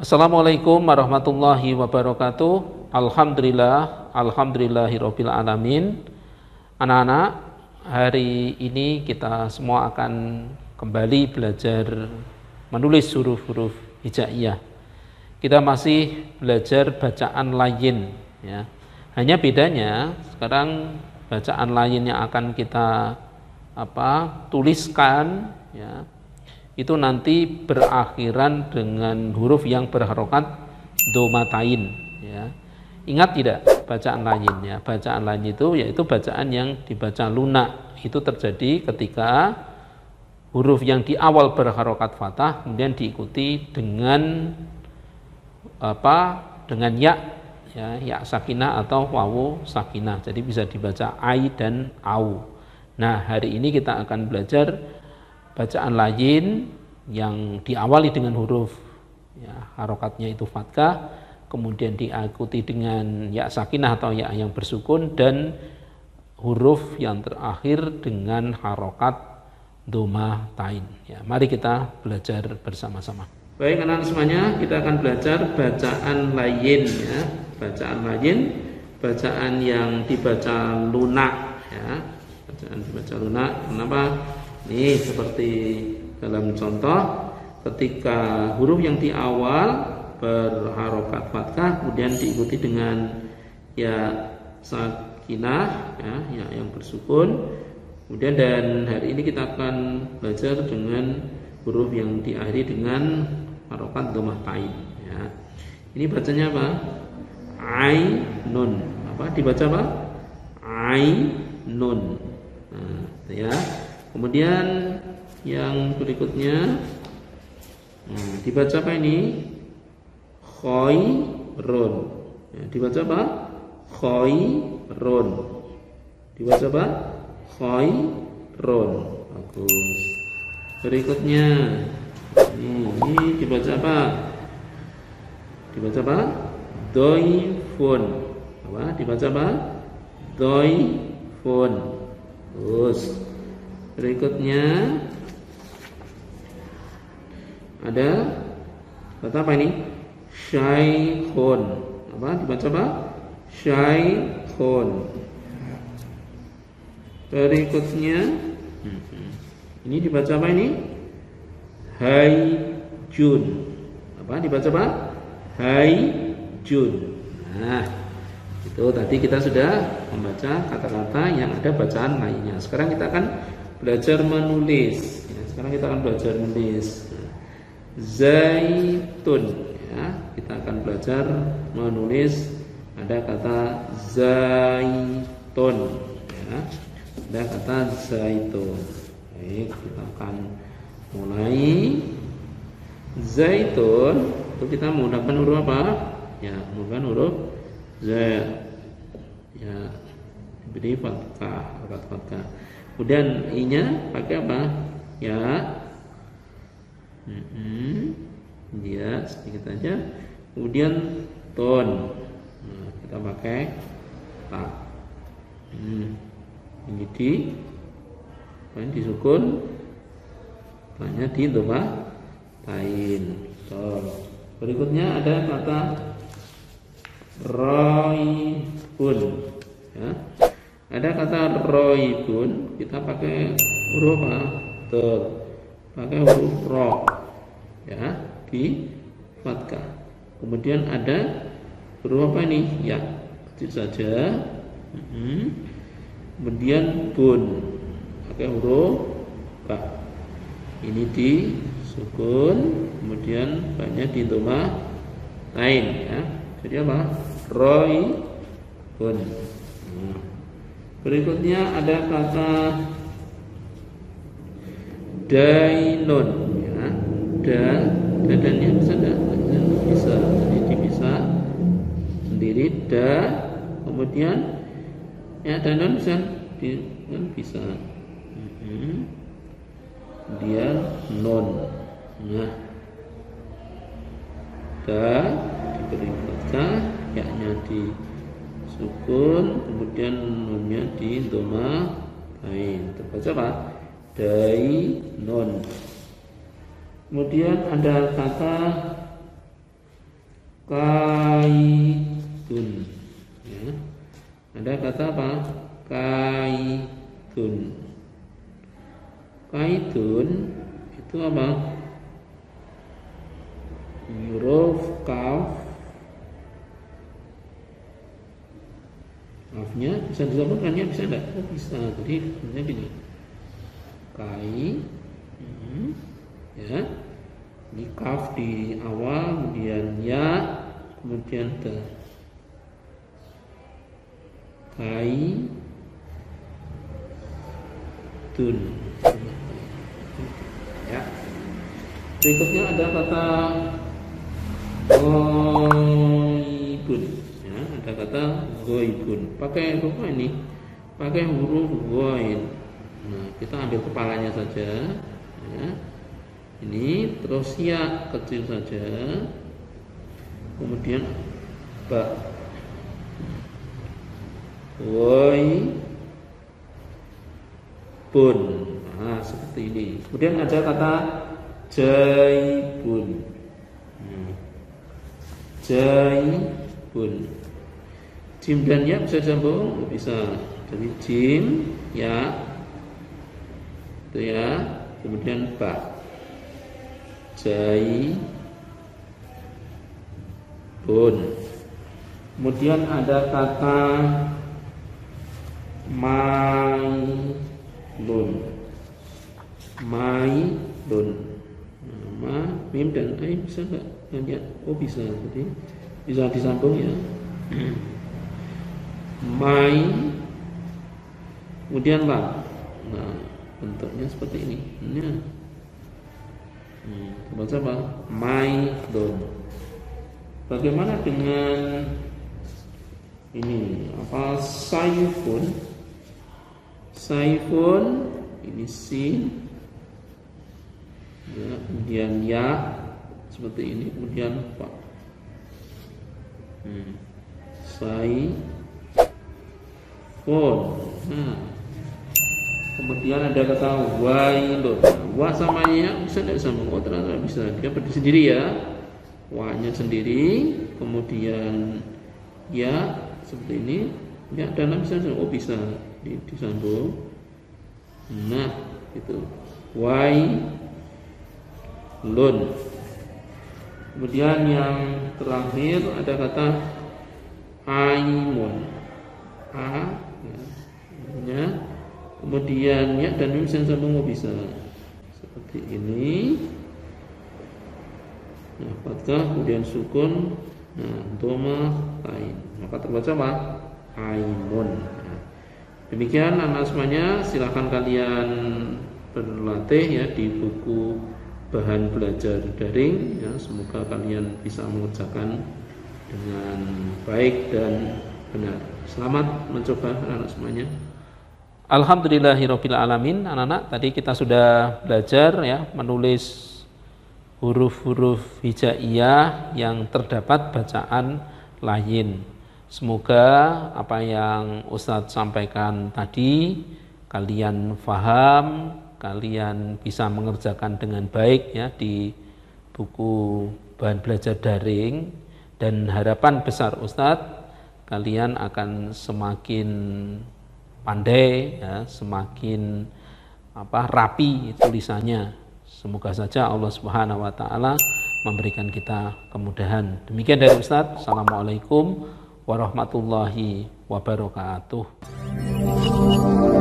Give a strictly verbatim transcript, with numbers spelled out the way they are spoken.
Assalamualaikum warahmatullahi wabarakatuh. Alhamdulillah, alhamdulillahirabbil alamin. Anak-anak, hari ini kita semua akan kembali belajar menulis huruf-huruf hijaiyah. Kita masih belajar bacaan layin, ya. Hanya bedanya sekarang bacaan layin yang akan kita apa tuliskan, ya, itu nanti berakhiran dengan huruf yang berharokat domatain, ya. Ingat tidak bacaan lain, ya? Bacaan lain itu yaitu bacaan yang dibaca lunak. Itu terjadi ketika huruf yang di awal berharokat fathah kemudian diikuti dengan apa? Dengan ya, ya, ya sakinah atau wawu sakinah. Jadi bisa dibaca ai dan au. Nah, hari ini kita akan belajar bacaan lain yang diawali dengan huruf, ya, harokatnya itu fathah, kemudian diikuti dengan ya sakinah atau ya yang bersukun, dan huruf yang terakhir dengan harokat domatain. Ya, mari kita belajar bersama-sama. Baik anak-anak semuanya, kita akan belajar bacaan lain, ya. Bacaan lain, bacaan yang dibaca lunak, ya. Bacaan dibaca lunak. Kenapa? Nih seperti dalam contoh, ketika huruf yang di awal berharokat fathah kemudian diikuti dengan ya sakinah, ya, ya yang bersukun. Kemudian dan hari ini kita akan belajar dengan huruf yang diakhiri dengan harokat domatain, ya. Ini bacanya apa? Ainun. Apa dibaca apa? Ainun. Nah, ya. Kemudian yang berikutnya, nah, dibaca apa ini? Khairun. Ya, dibaca apa? Khairun. Dibaca apa? Khairun. Bagus. Berikutnya, ini, ini dibaca apa? Dibaca apa? Doifun. Apa? Dibaca apa? Doifun. Terus berikutnya ada kata apa ini? Syaikhun. Apa dibaca apa? Syaikhun. Berikutnya ini dibaca apa ini? Haijun. Apa dibaca apa? Haijun. Nah, itu tadi kita sudah membaca kata-kata yang ada bacaan lainnya. Sekarang kita akan belajar menulis, ya. Sekarang kita akan belajar menulis. Zaitun, ya. Kita akan belajar menulis. Ada kata zaitun, ya. Ada kata zaitun. Baik, kita akan mulai. Zaitun itu kita menggunakan huruf apa? Ya, menggunakan huruf Z, ya, diberi fathah, harokat fathah. Kemudian i-nya pakai apa? Ya, mm-hmm. Dia sedikit aja. Kemudian ton, nah, kita pakai ta. Hmm. Ini di, ini disukun, tanya di domah tain. Ton. Berikutnya ada kata roibun, ya. Ada kata roibun, kita pakai huruf apa? Ter, pakai huruf ro, ya, di fathah. Kemudian ada huruf apa ini? Ya, kecil saja. Hmm. Kemudian bun, pakai huruf ba. Ini di sukun, kemudian banyak di domah lain, ya. Jadi apa? Roibun. Nah. Berikutnya ada kata dainun, ya. Da, dadannya bisa da, bisa, jadi bisa sendiri da, kemudian ya dainun bisa, di, kan bisa. Hmm. Dia non, nah, da diberi fathah, ya-nya di sukun, kemudian nunnya di doma lain. Terbaca apa? Dai non. Kemudian ada kata kaitun. Ya. Ada kata apa? Kaitun. Kaitun itu apa? Huruf kaf. Kafnya bisa disambungkan ya, bisa enggak? Oh, bisa. Jadi sebenarnya gini. Kai, hmm, ya. Ini kaf di awal, kemudian ya, kemudian ke. Kai tun. Ya. Berikutnya ada kata ghaibun. Ya, ada kata ghaibun. Pakai apa ini? Pakai huruf ghain. Nah, kita ambil kepalanya saja. Ya. Ini terus ya kecil saja. Kemudian ba. Woi bun. Nah, seperti ini. Kemudian ada kata jaibun. Hmm. Jaibun. Jim dan ya bisa disambung? Bisa. Jadi jim, ya, itu ya. Kemudian ba. Jaibun. Kemudian ada kata mailun. Mailun. Ma, mim dan ai bisa enggak? Ya, oh bisa. Jadi bisa disambung ya. Mai. Kemudian lam. Nah, bentuknya seperti ini. Ini. Hmm, baca apa? Mailun. Bagaimana dengan ini? Apa saifun? Saifun ini sin, ya, kemudian ya seperti ini, kemudian pak. Hmm. Saifun. Nah, kemudian ada kata wailun. Wa sama ya bisa tidak disambung? Oh, ternyata bisa. Dia berdiri sendiri ya. Wa-nya sendiri, kemudian ya seperti ini. Ya, dalam bisa oh bisa disambung. Nah, itu wai lun. Kemudian yang terakhir ada kata aimun. A ya. Kemudian ya dan bisa disambung oh bisa. Seperti ini. Nah, fathah kemudian sukun. Nah, dhamma tain. Maka terbaca apa? Aimun. Nah, demikian anak semuanya, silakan kalian berlatih ya di buku bahan belajar daring ya, semoga kalian bisa mengerjakan dengan baik dan benar. Selamat mencoba anak semuanya. Alhamdulillahirabbil alamin. Anak-anak, tadi kita sudah belajar ya menulis huruf-huruf hijaiyah yang terdapat bacaan lain. Semoga apa yang Ustadz sampaikan tadi kalian faham, kalian bisa mengerjakan dengan baik ya di buku bahan belajar daring, dan harapan besar Ustadz kalian akan semakin pandai ya, semakin apa rapi tulisannya. Semoga saja Allah Subhanahu wa taala memberikan kita kemudahan. Demikian dari Ustadz. Assalamualaikum warahmatullahi wabarakatuh.